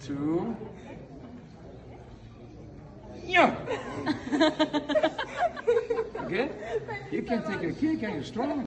2. Yeah. Okay? You can't take a kick, and you're strong.